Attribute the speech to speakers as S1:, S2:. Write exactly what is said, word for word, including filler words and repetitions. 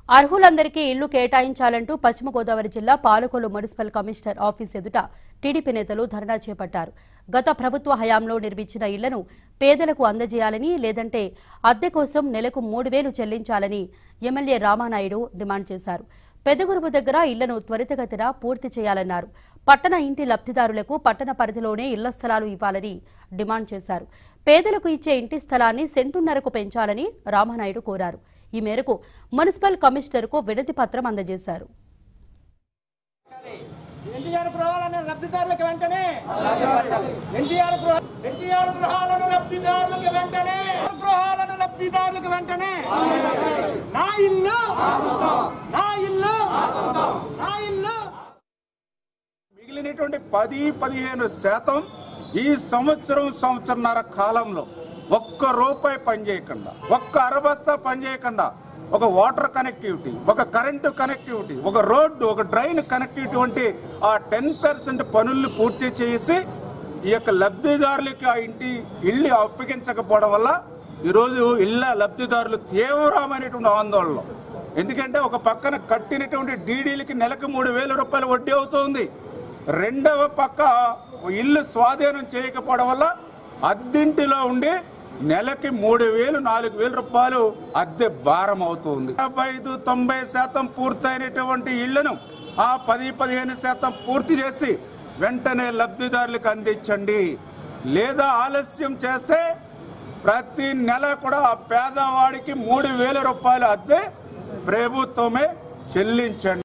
S1: అర్హులందరికీ ఇళ్లు కేటాయించాలంటూ పశ్చిమ గోదావరి జిల్లా పాలకొల్లు మున్సిపల్ కమిషనర్ ఆఫీస్ ఎదుట టీడీపీ నేతలు ధర్నా చేపట్టారు. గత ప్రభుత్వ హయాంలో నిర్మించిన ఇళ్లను పేదలకు అందజేయాలని, లేదంటే అద్దె కోసం నెలకు మూడు వేలు చెల్లించాలని ఎమ్మెల్యే రామానాయుడు డిమాండ్ చేశారు. పెద్దగురుపు దగ్గర ఇళ్లను త్వరితగతిన పూర్తి చేయాలన్నారు. పట్టణ ఇంటి లబ్ధిదారులకు పట్టణ పరిధిలోనే ఇళ్ల స్థలాలు ఇవ్వాలని డిమాండ్ చేశారు. పేదలకు ఇచ్చే ఇంటి స్థలాన్ని సెంటున్నరకు పెంచాలని రామానాయుడు కోరారు. ఈ మేరకు మున్సిపల్ కమిషనర్ కు వినతి పత్రం అందజేశారు.
S2: ఎన్టీఆర్ గృహాలను లబ్ధిదారులకు వెంటనే ఎన్టీఆర్ ఎన్టీఆర్ గృహాలను లబ్ధిదారులకు వెంటనే గృహాలను లబ్ధిదారులకు వెంటనే నా ఇల్లు నా ఇల్లు నా ఇల్లు
S3: మిగిలినటువంటి పది పదిహేను శాతం ఈ సంవత్సరం సంవత్సరన్నర కాలంలో ఒక్క రూపాయి పనిచేయకుండా, ఒక్క అరబస్తా పనిచేయకుండా ఒక వాటర్ కనెక్టివిటీ, ఒక కరెంటు కనెక్టివిటీ, ఒక రోడ్డు, ఒక డ్రైన్ కనెక్టివిటీ వంటి ఆ టెన్ పర్సెంట్ పనుల్ని పూర్తి చేసి ఈ యొక్క లబ్ధిదారులకి ఆ ఇంటి ఇల్లు అప్పగించకపోవడం వల్ల ఈరోజు ఇళ్ళ లబ్ధిదారులు తీవ్రమైనటువంటి ఆందోళనలో. ఎందుకంటే ఒక పక్కన కట్టినటువంటి డీడీలకి నెలకు మూడు వేల రూపాయలు వడ్డీ అవుతుంది. రెండవ పక్క ఇల్లు స్వాధీనం చేయకపోవడం వల్ల అద్దెంటిలో ఉండి నెలకి మూడు వేలు నాలుగు వేల రూపాయలు అద్దె భారం అవుతుంది. డెబ్బై ఐదు తొంభై శాతం పూర్తయినటువంటి ఇళ్లను ఆ పది పదిహేను శాతం పూర్తి చేసి వెంటనే లబ్ధిదారులకు అందించండి. లేదా ఆలస్యం చేస్తే ప్రతి నెల కూడా ఆ పేదవాడికి మూడు వేల రూపాయలు అద్దె ప్రభుత్వమే చెల్లించండి.